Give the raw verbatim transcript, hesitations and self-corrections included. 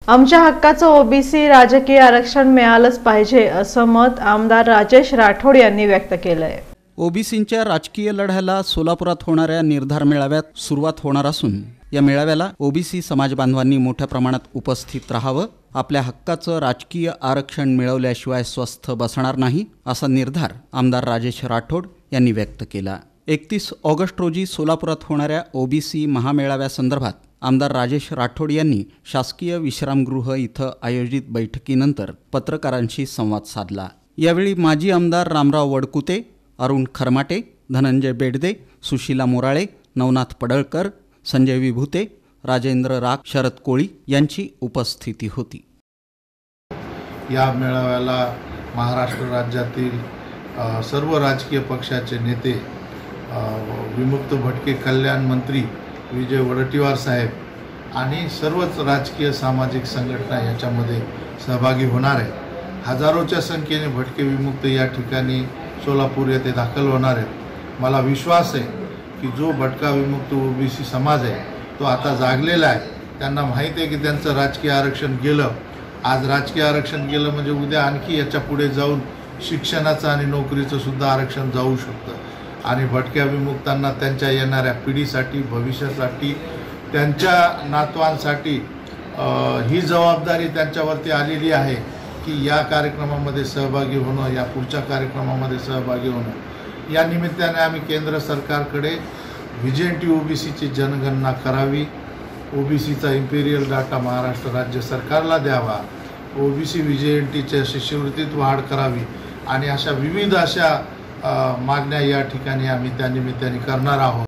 आमच्या हक्काचं ओबीसी राजकीय आरक्षण मिळालंच पाहिजे असं मत आमदार राजेश राठोड यांनी व्यक्त केलंय। ओबीसींच्या राजकीय लढ्याला सोलापुरात होणाऱ्या निर्धार मेळाव्यात सुरुवात होणार असून या मेळाव्याला ओबीसी समाज बांधवांनी मोठ्या प्रमाणात उपस्थित राहावं। आपल्या हक्काचं राजकीय आरक्षण मिळवल्याशिवाय स्वस्थ बसणार नाही असा निर्धार आमदार राजेश राठोड यांनी व्यक्त केला। एकतीस ऑगस्ट रोजी सोलापुरात होणाऱ्या ओबीसी महामेळाव्यासंदर्भात आमदार राजेश राठोड यांनी शासकीय विश्रामगृह इथं आयोजित बैठकीनंतर पत्रकारांशी संवाद साधला। यावेळी माजी आमदार रामराव वडकुते, अरुण खरमाटे, धनंजय बेडदे, सुशीला मोराळे, नवनाथ पडळकर, संजय विभूते, राजेंद्र राग, शरद कोळी यांची उपस्थिती होती। या मेळाव्याला महाराष्ट्र राज्यातील सर्व राजकीय पक्षाचे नेते, विमुक्त भटके कल्याण मंत्री विजय वडेट्टीवार साहेब आणि सर्वच राजकीय सामाजिक संघटना याच्यामध्ये सहभागी होणार आहे। हजारोच्या संख्येने भटके विमुक्त या ठिकाणी सोलापूर येथे दाखल होणार आहेत। मला विश्वास आहे की जो भटका विमुक्त ओबीसी समाज आहे तो आता जागलेला आहे। त्यांना माहीत आहे की त्यांचं राजकीय आरक्षण गेलं, आज राजकीय आरक्षण गेलं म्हणजे उद्या आणखी याच्या पुढे जाऊन शिक्षणाचं आणि नोकरीचं सुद्धा आरक्षण जाऊ शकतं आणि भटक्या विमुक्तांना त्यांच्या येणाऱ्या पिढीसाठी, भविष्यासाठी, त्यांच्या नातवांसाठी ही जबाबदारी त्यांच्यावरती आलेली आहे की या कार्यक्रमामध्ये सहभागी होणं, या पुढच्या कार्यक्रमामध्ये सहभागी होणं। या निमित्ताने आम्ही केंद्र सरकारकडे व्हिजेंटी ओबीसीची जनगणना करावी, ओबीसीचा इम्पेरियल डाटा महाराष्ट्र राज्य सरकारला द्यावा, ओबीसी व्हिजेंटीच्या शिष्यवृत्तीत वाढ करावी आणि अशा विविध अशा मागण्या या ठिकाणी आम्ही त्या निमित्ताने करणार आहोत।